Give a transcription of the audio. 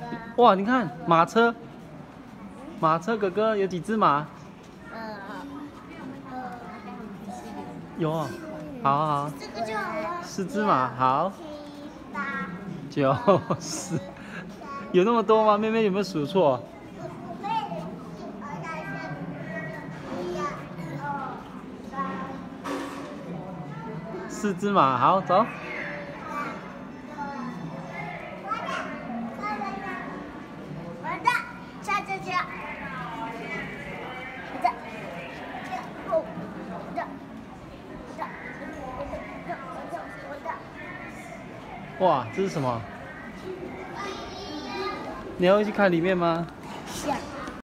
哇，你看马车，马车哥哥有几只马？有啊，好好好， 这个就好了。 4只马，好， 7、8、 9、10，有那么多吗？妹妹有没有数错？4只马，好，走。 我的，下这家。我的， 哇，这是什么？你要去看里面吗？